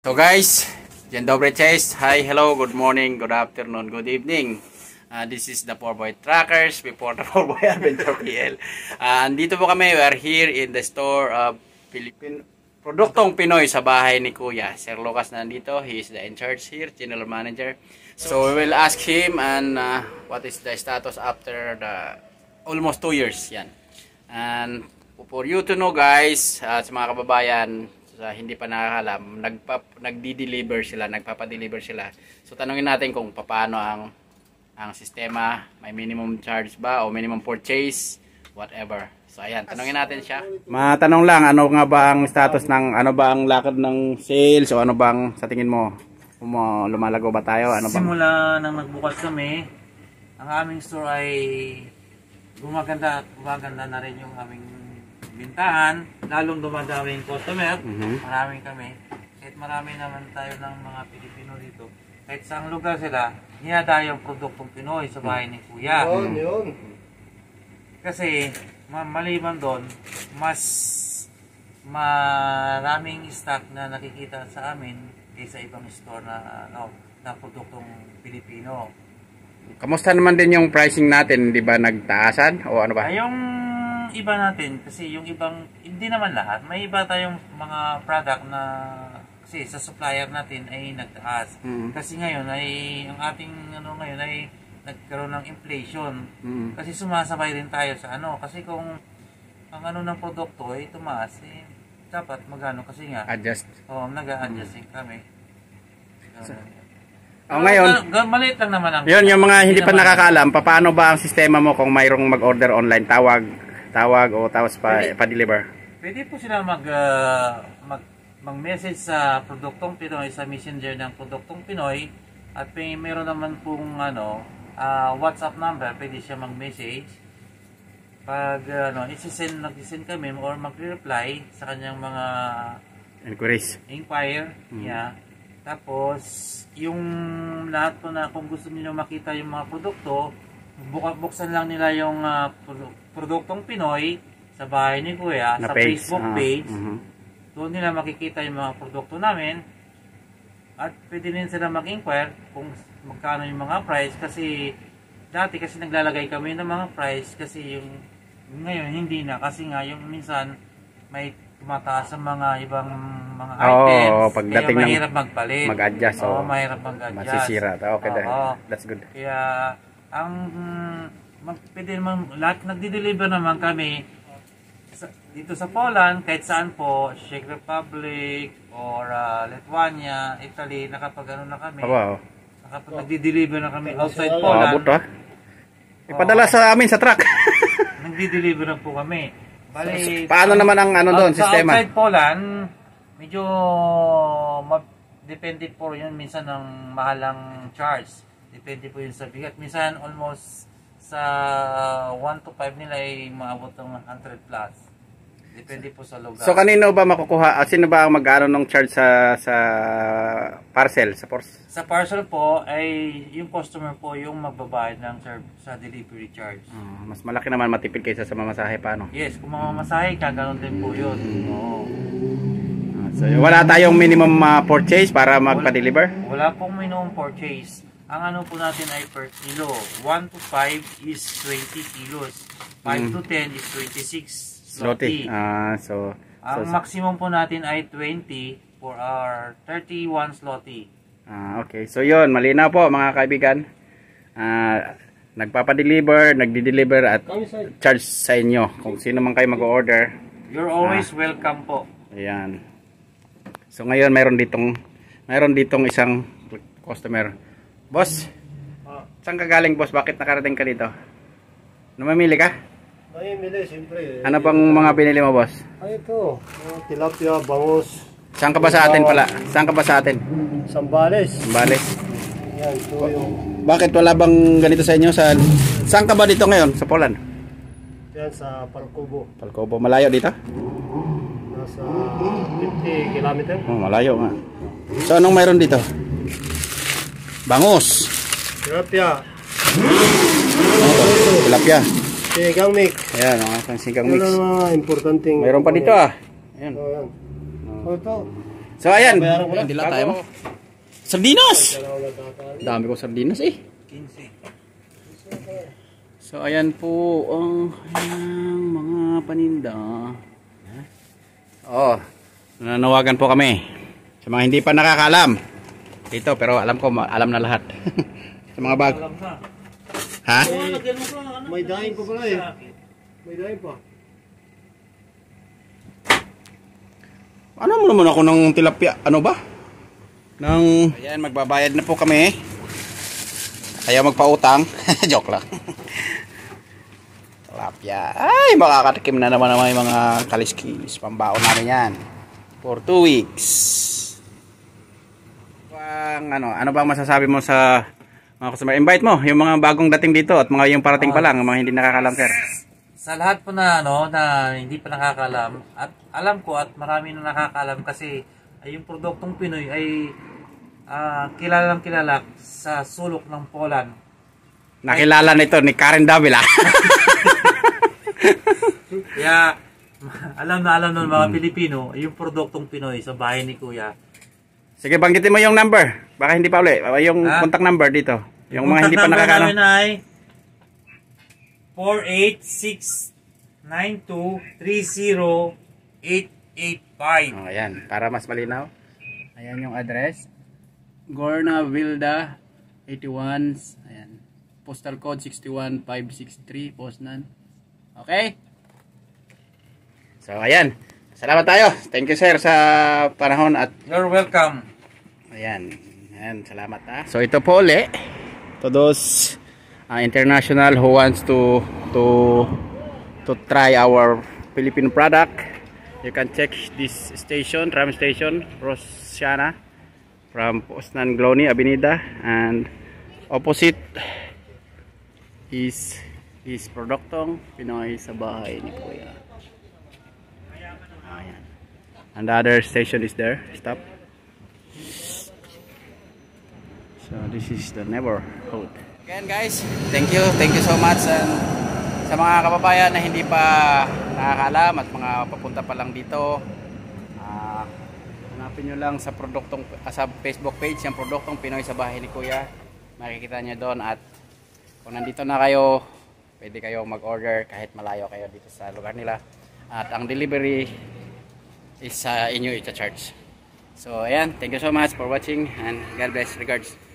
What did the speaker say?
So guys, Dzień dobry, cześć. Hi, hello, good morning, good afternoon, good evening. This is the 4-Boy Trackers before the 4-Boy Adventure PL. Andito po kami, we are here in the store of Produktong Pinoy sa bahay ni Kuya. Sir Lucas nandito, he is the in charge here, general manager. So we will ask him and what is the status after the almost 2 years. Yan. And for you to know guys, sa mga kababayan, sa hindi pa nakakalam, nagdi-deliver sila, nagpapa-deliver sila. So tanungin natin kung paano ang sistema, may minimum charge ba o minimum purchase, whatever. So ayan, tanungin natin siya. Matanong lang, ano nga ba ang status ng, ano ba ang lakad ng sales o ano bang sa tingin mo? Lumalago ba tayo? Ano bang? Simula nang nagbukas kami, ang aming store ay gumaganda na rin yung aming bintahan, lalong dumadami yung customer, marami kami. Kahit marami naman tayo ng mga Pilipino dito, kahit saang lugar sila, dinadayo yung Produktong Pinoy sa bahay ni Kuya. Yun. Kasi maliban doon, mas maraming stock na nakikita sa amin kaysa ibang store na produktong Pilipino. Kamusta naman din yung pricing natin, di ba nagtaasan o ano ba? Yung iba natin, kasi yung ibang, hindi naman lahat, may iba tayong mga product na kasi sa supplier natin ay nagtaas. Kasi ngayon ay ang ating ngayon ay nagkaroon ng inflation. Kasi sumasabay rin tayo sa kasi kung ang ng produkto ay tumaas, dapat magano kasi nga adjust. Nag-a-adjust kami. Ngayon, maliit lang naman ang yun, yung mga hindi pa nakakaalam, paano ba ang sistema mo kung mayroong mag-order online, tawag o tapos pa-deliver? Pwede po sila mag-message sa Produktong Pinoy, sa messenger ng Produktong Pinoy, at mayroon naman pong WhatsApp number, pwede siya mag-message. Pag nag-send kami or mag-reply sa kanyang mga inquire. Tapos yung lahat po na kung gusto niyo makita yung mga produkto, buksan lang nila yung Produktong Pinoy sa bahay ni Kuya, sa page. Facebook page. Doon nila makikita yung mga produkto namin. At pwede din sila mag-inquire kung magkano yung mga price. Kasi dati naglalagay kami ng mga price. Kasi yung ngayon hindi na. Kasi nga yung minsan may tumataas sa mga ibang mga items. Pagdating kaya mahirap magpalit. Mag-adjust. Mahirap mag-adjust. Masisira. Okay, that's good. Kaya pwede naman, lahat nagdi-deliver naman kami dito sa Poland, kahit saan po, Czech Republic or Lithuania, Italy, nakapag na kami. Nakapag nagdi-deliver na kami outside Poland. Ipadala sa amin sa truck. Nagdi-deliver na po kami. Bali, paano naman ang doon, sistema? Outside Poland, medyo depende po yun minsan ng mahalang charge. Depende po yun sa bigat. Minsan almost sa 1 to 5 nila ay maabot ng 100 plus. Depende po sa lugar. So kanino ba makukuha? Sino ba ang mag-ano ng charge sa parcel? Sa parcel po ay yung customer po yung magbabayad ng sa delivery charge. Mas malaki naman matipid kaysa sa mamasahe paano? Yes, kung mamamasahe ka, ganoon din po yun. So wala tayong minimum purchase para magpa-deliver? Wala pong minimum purchase. Ang po natin ay per kilo. 1 to 5 is 20 kilos. 5 to 10 is 26 zloty. Ang maximum po natin ay 20 for our 31 zloty. Okay. So yun, malinaw po mga kaibigan. Nagpapa-deliver, nagdi-deliver at charge sa inyo. Kung sino man kayo mag-order. You're always welcome po. Ayan. So ngayon mayroon ditong isang customer. Boss, saan ka galing boss? Bakit nakarating ka dito? Namamili ka? Namamili, siyempre. Ano bang mga binili mo boss? Ito, tilapia, bangus. Saan ka ba sa atin pala? Saan ka ba sa atin? Sambales. Sambales. Yan, ito yung... Bakit wala bang ganito sa inyo? Saan ka ba dito ngayon? Sa Poland? Yan, sa Palcobo. Palcobo. Malayo dito? Nasa 50 kilometer. Malayo nga. So anong mayroon dito? Bangus. Tilapia. Tilapia. Sinigang mix. Ayan, sinigang mix. Yan ang mga importanteng... Mayroon pa dito ah. Ayan. Ito. So ayan, Bayaran ko lang. dila tayo mo. Sardinas! Dami ko sardinas eh. 15. So ayan po ang mga paninda. Oh, nanawagan po kami sa mga hindi pa nakakaalam dito, pero alam ko alam na lahat. Sa mga bag. Alam na. Ha? May daing ko pala eh. May daing pa. Ano mo naman ako ng tilapia? Ano ba? Ayan, magbabayad na po kami. Ayaw magpautang. Joke lang. Tilapia. Ay, makakatikim na naman yung mga kaliskis. Pambaon namin yan. For 2 weeks. Ano bang masasabi mo sa mga customer? Invite mo yung mga bagong dating dito at mga yung parating pa lang, mga hindi nakakalam, sir. Sa lahat po na na hindi pa nakakalam at alam ko at marami na nakakalam kasi ay yung produktong Pinoy ay kilalang kilala sa sulok ng Poland. Nakilala nito ni Karen Davila. Kaya alam ng mga Pilipino ay yung produktong Pinoy sa bahay ni Kuya. Sige, banggitin mo yung number. Baka hindi pa uli. Yung contact number dito. Yung mga hindi pa nakakano. Contact number namin ay 48692308885. Oh, ayan. Para mas malinaw. Ayan yung address. Gorna Vilda 81. Ayan. Postal code 61563 Poznan. Okay? So, ayan. Salamat tayo. Thank you, sir, sa panahon at You're welcome. ayan. Ayan, salamat ha. So, ito po uli. To those international who wants to try our Filipino product, you can check this station, tram station, Rosiana, from Poznan Glony Avenida, and opposite is Produktong Pinoy sa bahay ni Kuya. Ayan. And the other station is there. Stop. So this is the neighborhood. Again guys, thank you so much, and sa mga kababayan na hindi pa nakakaalam at mga papunta pa lang dito, hanapin nyo lang sa sa Facebook page yung Produktong Pinoy sa bahay ni Kuya. Makikita nyo doon, at kung nandito na kayo, pwede kayo mag-order kahit malayo kayo dito sa lugar nila, at ang delivery is inyo i-charge. So ayan, thank you so much for watching, and God bless. Regards.